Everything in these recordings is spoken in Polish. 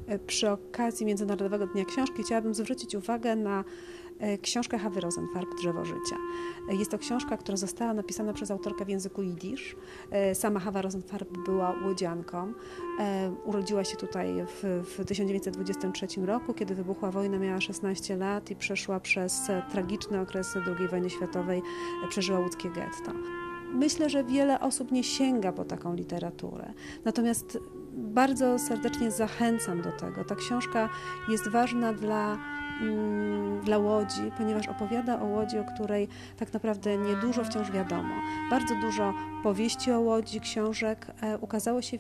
Przy okazji Międzynarodowego Dnia Książki chciałabym zwrócić uwagę na książkę Hawy Rosenfarb „Drzewo życia”. Jest to książka, która została napisana przez autorkę w języku jidysz. Sama Hawa Rosenfarb była łodzianką. Urodziła się tutaj w 1923 roku, kiedy wybuchła wojna, miała 16 lat i przeszła przez tragiczne okresy II wojny światowej, przeżyła łódzkie getto. Myślę, że wiele osób nie sięga po taką literaturę, natomiast bardzo serdecznie zachęcam do tego. Ta książka jest ważna dla Łodzi, ponieważ opowiada o Łodzi, o której tak naprawdę niedużo wciąż wiadomo. Bardzo dużo powieści o Łodzi, książek ukazało się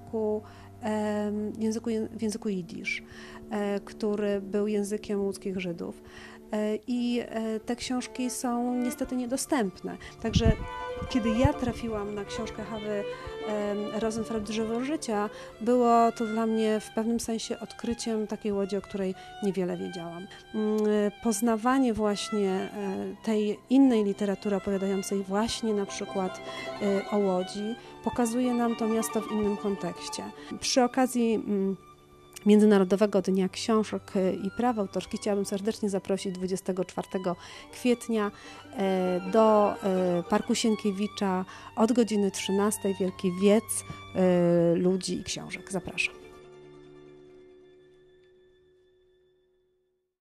w języku jidysz, który był językiem łódzkich Żydów. I te książki są niestety niedostępne. Także kiedy ja trafiłam na książkę Hawy Rosenfarb „Drzewo życia”, było to dla mnie w pewnym sensie odkryciem takiej Łodzi, o której niewiele wiedziałam. Poznawanie właśnie tej innej literatury opowiadającej właśnie na przykład o Łodzi pokazuje nam to miasto w innym kontekście. Przy okazji Międzynarodowego Dnia Książek i Praw Autorskich chciałabym serdecznie zaprosić 24 kwietnia do Parku Sienkiewicza od godziny 13:00 wielki wiec ludzi i książek. Zapraszam.